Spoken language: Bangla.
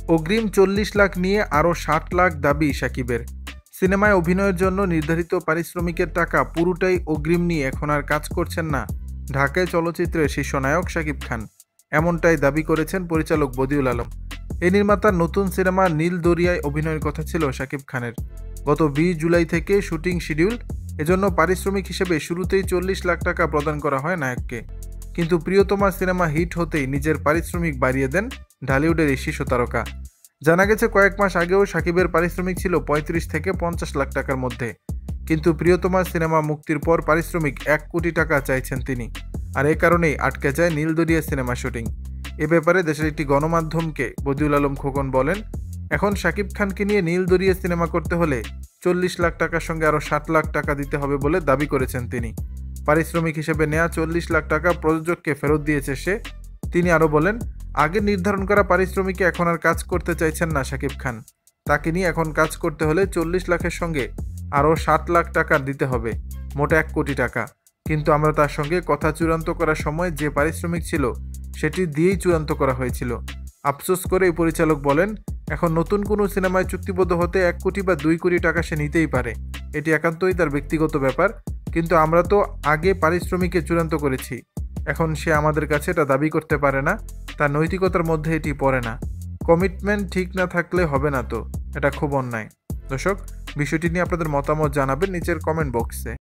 অগ্রিম ৪০ লাখ নিয়ে আরও ৬০ লাখ দাবি শাকিবের। সিনেমায় অভিনয়ের জন্য নির্ধারিত পারিশ্রমিকের টাকা পুরোটাই অগ্রিম নিয়ে এখন আর কাজ করছেন না ঢাকায় চলচ্চিত্রের শীর্ষ নায়ক শাকিব খান। এমনটাই দাবি করেছেন পরিচালক বদিউল আলম। এই নির্মাতার নতুন সিনেমা নীল দরিয়ায় অভিনয়ের কথা ছিল শাকিব খানের। গত ২০ জুলাই থেকে শুটিং শিডিউল, এজন্য পারিশ্রমিক হিসেবে শুরুতেই ৪০ লাখ টাকা প্রদান করা হয় নায়ককে। কিন্তু প্রিয়তমা সিনেমা হিট হতেই নিজের পারিশ্রমিক বাড়িয়ে দেন ঢালিউডের এই শীর্ষ তারকা। জানা গেছে কয়েক মাস আগেও শাকিবের পারিশ্রমিক ছিল ৩৫ থেকে ৫০ লাখ টাকার মধ্যে, কিন্তু প্রিয়তমা সিনেমা মুক্তির পর পারিশ্রমিক ১ কোটি টাকা চাইছেন তিনি। আর এ কারণেই আটকে যায় নীল দরিয়া সিনেমা শুটিং। এ ব্যাপারে দেশের একটি গণমাধ্যমকে বদিউল আলম খোকন বলেন, এখন শাকিব খানকে নিয়ে নীল দরিয়া সিনেমা করতে হলে ৪০ লাখ টাকার সঙ্গে আরও ৬০ লাখ টাকা দিতে হবে বলে দাবি করেছেন তিনি। পারিশ্রমিক হিসেবে নেওয়া ৪০ লাখ টাকা প্রযোজককে ফেরত দিয়েছে সে। তিনি আরও বলেন, আগে নির্ধারণ করা পারিশ্রমিকে এখন আর কাজ করতে চাইছেন না শাকিব খান। তাকে নিয়ে এখন কাজ করতে হলে ৪০ লাখের সঙ্গে আরও ৬০ লাখ টাকা দিতে হবে, মোট ১ কোটি টাকা। কিন্তু আমরা তার সঙ্গে কথা চূড়ান্ত করার সময় যে পারিশ্রমিক ছিল সেটি দিয়েই চূড়ান্ত করা হয়েছিল। আফসোস করে এই পরিচালক বলেন, এখন নতুন কোনো সিনেমায় চুক্তিবদ্ধ হতে ১ কোটি বা ২ কোটি টাকা সে নিতেই পারে, এটি একান্তই তার ব্যক্তিগত ব্যাপার। কিন্তু আমরা তো আগে পারিশ্রমিকে চূড়ান্ত করেছি, এখন সে আমাদের কাছে এটা দাবি করতে পারে না, তার নৈতিকতার মধ্যে এটি পড়ে না। কমিটমেন্ট ঠিক না থাকলে হবে না, তো এটা খুব অন্যায়। দর্শক, বিষয়টি নিয়ে আপনাদের মতামত জানাবেন নিচের কমেন্ট বক্সে।